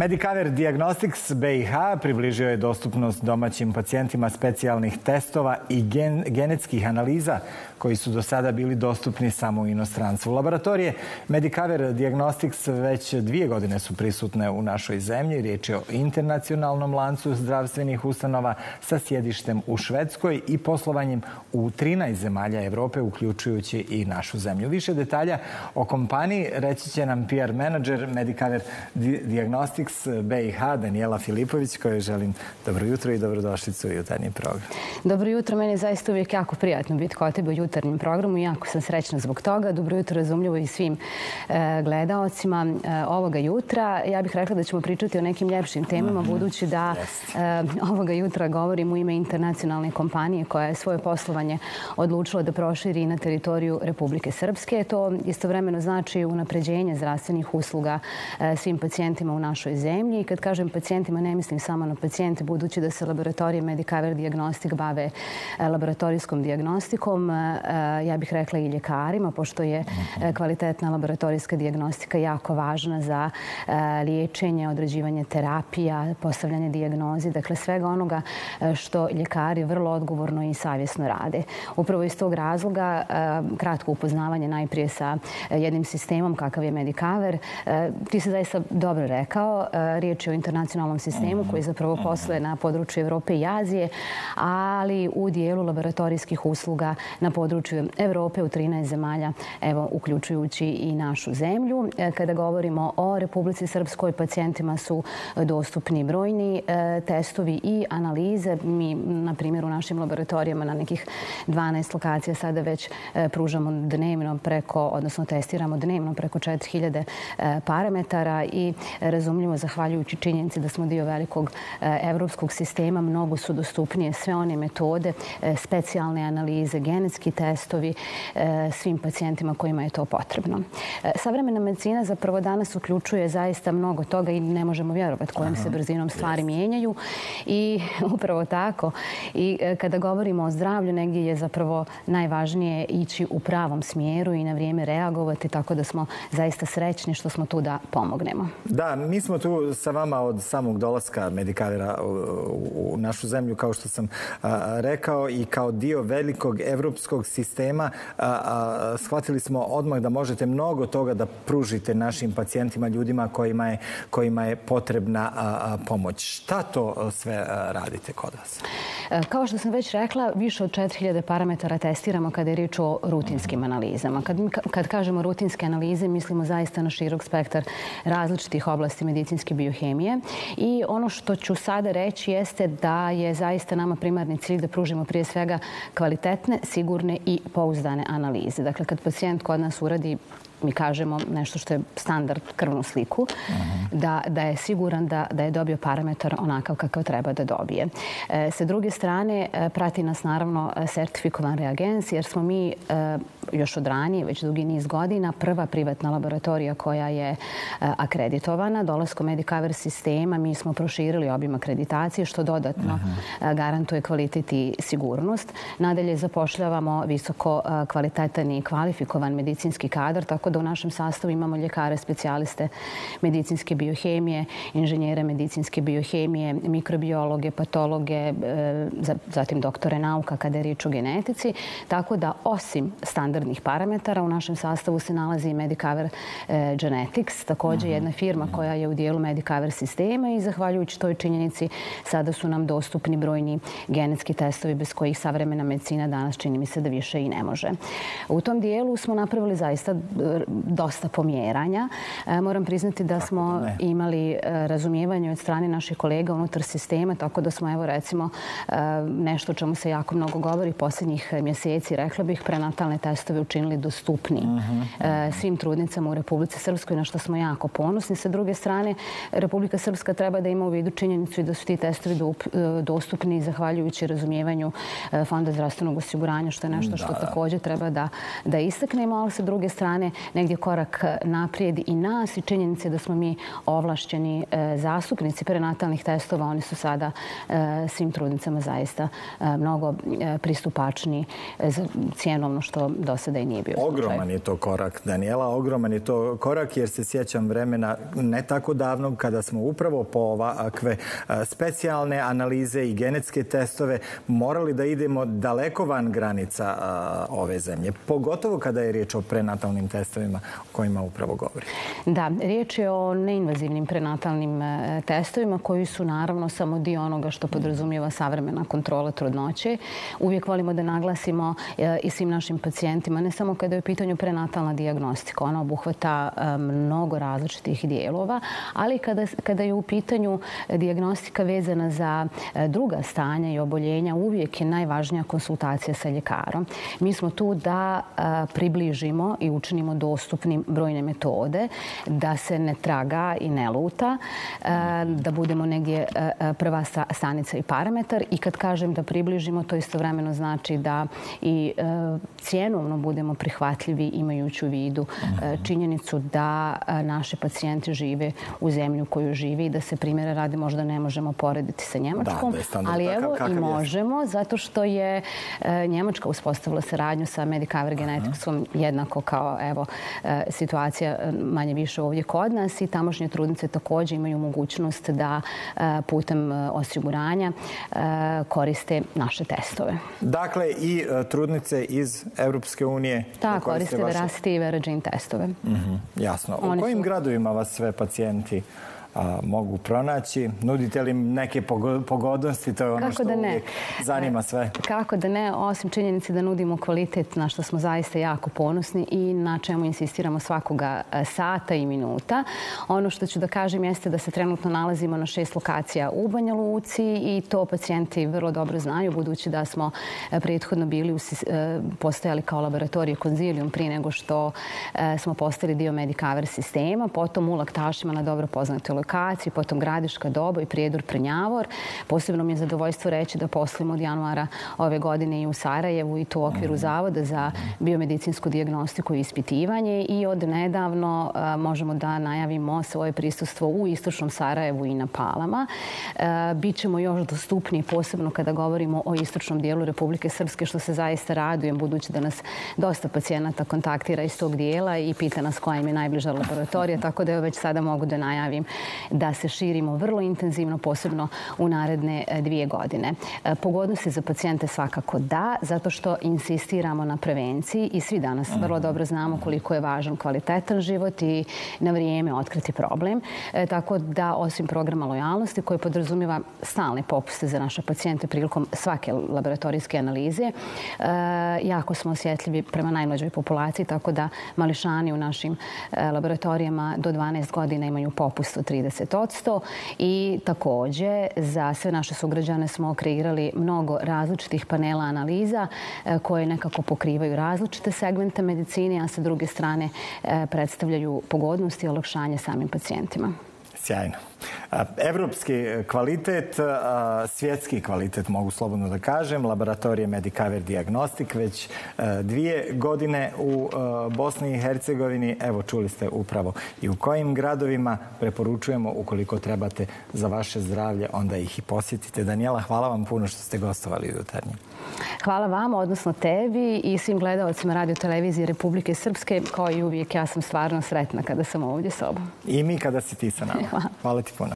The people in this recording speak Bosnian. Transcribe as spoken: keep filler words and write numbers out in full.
Medicover Diagnostics B i H približio je dostupnost domaćim pacijentima specijalnih testova i gen, genetskih analiza koji su do sada bili dostupni samo u inostranstvu. Laboratorije Medicover Diagnostics već dvije godine su prisutne u našoj zemlji. Riječ je o internacionalnom lancu zdravstvenih ustanova sa sjedištem u Švedskoj i poslovanjem u trinaest zemalja Evrope, uključujući i našu zemlju. Više detalja o kompaniji reći će nam P R menadžer Medicover Diagnostics B i H Danijela Filipović, kojoj želim dobro jutro i dobrodošlicu u jutarnji program. Dobro jutro, meni je zaista uvijek jako prijatno biti kod tebe u jutarnjem programu i jako sam srećna zbog toga. Dobro jutro razumljivo i svim e, gledaocima e, ovoga jutra. Ja bih rekla da ćemo pričati o nekim ljepšim temama, mm-hmm. budući da e, ovoga jutra govorim u ime internacionalne kompanije koja je svoje poslovanje odlučila da proširi na teritoriju Republike Srpske. To istovremeno znači unapređenje zdravstvenih usluga e, svim pacijentima u našoj zemlji. I kad kažem pacijentima, ne mislim samo na pacijente, budući da se laboratorije Medicover Diagnostic bave e, laboratorijskom dijagnostikom. E, ja bih rekla i ljekarima, pošto je e, kvalitetna laboratorijska dijagnostika jako važna za e, liječenje, određivanje terapija, postavljanje dijagnozi, dakle svega onoga e, što ljekari vrlo odgovorno i savjesno rade. Upravo iz tog razloga e, kratko upoznavanje najprije sa e, jednim sistemom kakav je Medicover. E, ti se zaista dobro rekao, e, riječ je o internacionalnom sistemu koji zapravo posluje na području Evrope i Azije, ali u dijelu laboratorijskih usluga na području Evrope u trinaest zemalja, evo, uključujući i našu zemlju. Kada govorimo o Republici Srpskoj, pacijentima su dostupni brojni e, testovi i analize. Mi, na primjer, u našim laboratorijama na nekih dvanaest lokacija sada već e, pružamo dnevno preko, odnosno testiramo dnevno preko četiri hiljade e, parametara i razumljivo, zahvaljujući činjenici da smo dio velikog e, evropskog sistema, mnogo su dostupnije sve one metode, e, specijalne analize, genetski testovi e, svim pacijentima kojima je to potrebno. E, savremena medicina zapravo danas uključuje zaista mnogo toga i ne možemo vjerovati kojom se brzinom stvari mijenjaju. I upravo tako. I e, kada govorimo o zdravlju, negdje je zapravo najvažnije ići u pravom smjeru i na vrijeme reagovati, tako da smo zaista srećni što smo tu da pomognemo. Da, mi smo tu sa vama od samog dolaska Medicovera u, u našu zemlju, kao što sam a, rekao, i kao dio velikog evropskog sistema a, a, shvatili smo odmah da možete mnogo toga da pružite našim pacijentima, ljudima kojima je, kojima je potrebna a, a, pomoć. Šta to sve a, radite kod vas? Kao što sam već rekla, više od četiri hiljade parametara testiramo kada je riječ o rutinskim analizama. Kad, kad kažemo rutinske analize, mislimo zaista na širok spektar različitih oblasti medicinske biohemije. I ono što ću sada reći jeste da je zaista nama primarni cilj da pružimo prije svega kvalitetne, sigurne i pouzdane analize. Dakle, kad pacijent kod nas uradi, mi kažemo nešto što je standard, krvnu sliku, uh-huh. da, da je siguran da, da je dobio parametar onakav kakav treba da dobije. E, sa druge strane, prati nas naravno sertifikovan reagens, jer smo mi e, još od ranije, već dugi niz godina, prva privatna laboratorija koja je e, akreditovana. Dolaskom Medicover sistema mi smo proširili obim akreditacije, što dodatno uh-huh. garantuje kvalitet i sigurnost. Nadalje zapošljavamo visoko kvalitetan i kvalifikovan medicinski kadar, tako da u našem sastavu imamo ljekare, specijaliste medicinske biohemije, inženjere medicinske biohemije, mikrobiologe, patologe, zatim doktore nauka kada je riječ o genetici. Tako da osim standardnih parametara u našem sastavu se nalazi i Medicover Genetics, također jedna firma koja je u dijelu Medicover sistema i zahvaljujući toj činjenici sada su nam dostupni brojni genetski testovi bez kojih savremena medicina danas čini mi se da više i ne može. U tom dijelu smo napravili zaista dosta pomjeranja. E, moram priznati da smo imali e, razumijevanje od strane naših kolega unutar sistema, tako da smo, evo recimo, e, nešto o čemu se jako mnogo govori posljednjih mjeseci, rekla bih, prenatalne testove učinili dostupni e, svim trudnicama u Republici Srpskoj, na što smo jako ponosni. Sa druge strane, Republika Srpska treba da ima u vidu činjenicu i da su ti testovi do, e, dostupni zahvaljujući razumijevanju e, Fonda zdravstvenog osiguranja, što je nešto što također treba da, da istaknemo, ali sa druge strane negdje korak naprijed i nas i činjenice da smo mi ovlašćeni zastupnici prenatalnih testova. Oni su sada svim trudnicama zaista mnogo pristupačni cijenovno, što do sada i nije bio slučaj. Ogroman je to korak, Danijela, ogroman je to korak, jer se sjećam vremena ne tako davnog kada smo upravo po ovakve specijalne analize i genetske testove morali da idemo daleko van granica ove zemlje, pogotovo kada je riječ o prenatalnim testovima o kojima upravo govori. Da, riječ je o neinvazivnim prenatalnim testovima koji su naravno samo dio onoga što podrazumijeva savremena kontrola trudnoće. Uvijek volimo da naglasimo i svim našim pacijentima, ne samo kada je u pitanju prenatalna dijagnostika, ona obuhvata mnogo različitih dijelova, ali kada, kada je u pitanju dijagnostika vezana za druga stanja i oboljenja, uvijek je najvažnija konsultacija sa ljekarom. Mi smo tu da približimo i učinimo dostupnim brojne metode, da se ne traga i ne luta, da budemo negdje prva stanica i parametar. I kad kažem da približimo, to istovremeno znači da i cijenovno budemo prihvatljivi, imajući u vidu činjenicu da naši pacijenti žive u zemlju koju žive i da se, primjera radi, možda ne možemo porediti sa Njemačkom, ali evo i možemo, zato što je Njemačka uspostavila saradnju sa Medicover Geneticsom jednako kao evo situacija manje više ovdje kod nas, i tamošnje trudnice također imaju mogućnost da putem osiguranja koriste naše testove. Dakle, i trudnice iz Europske unije da koriste Veracity i Veragene testove. Jasno. U kojim gradovima vas sve pacijenti mogu pronaći? Nudite li neke pogodnosti? To je ono što uvijek zanima sve. Kako da ne, osim činjenice da nudimo kvalitet, na što smo zaista jako ponosni i na čemu insistiramo svakoga sata i minuta. Ono što ću da kažem jeste da se trenutno nalazimo na šest lokacija u Banja Luci i to pacijenti vrlo dobro znaju, budući da smo prethodno bili postojali kao laboratorije Konzilium prije nego što smo postali dio Medicover sistema, potom u Laktašima na dobro poznatoj lokaciji, potom Gradiška, Doboj, Prijedor, Prnjavor. Posebno mi je zadovoljstvo reći da poslujemo od januara ove godine i u Sarajevu, i to u okviru Zavoda za biomedicinsku dijagnostiku i ispitivanje, i od nedavno možemo da najavimo svoje prisustvo u istočnom Sarajevu i na Palama. Bićemo još dostupniji, posebno kada govorimo o istočnom dijelu Republike Srpske, što se zaista radujem, budući da nas dosta pacijenata kontaktira iz tog dijela i pita nas koja im je najbliža laboratorija, tako da već sada mogu da najavim da se širimo vrlo intenzivno, posebno u naredne dvije godine. Pogodnosti za pacijente svakako da, zato što insistiramo na prevenciji i svi danas vrlo dobro znamo koliko je važan kvalitetan život i na vrijeme otkriti problem. Tako da, osim programa lojalnosti koji podrazumijeva stalne popuste za naše pacijente prilikom svake laboratorijske analize, jako smo osjetljivi prema najmlađoj populaciji, tako da mališani u našim laboratorijama do dvanaest godina imaju popust od trideset posto, i također za sve naše sugrađane smo kreirali mnogo različitih panela analiza koje nekako pokrivaju različite segmente medicine, a sa druge strane predstavljaju pogodnosti i olakšanje samim pacijentima. Sjajno. Evropski kvalitet, svjetski kvalitet, mogu slobodno da kažem. Laboratorije Medicover Diagnostic već dvije godine u Bosni i Hercegovini. Evo, čuli ste upravo i u kojim gradovima. Preporučujemo, ukoliko trebate za vaše zdravlje, onda ih i posjetite. Danijela, hvala vam puno što ste gostovali u Jutarnjem. Hvala vama, odnosno tebi i svim gledalcima Radio televizije Republike Srpske. Kao i uvijek, ja sam stvarno sretna kada sam ovdje s obom. I mi kada si ti sa nama. Hvala ti puno.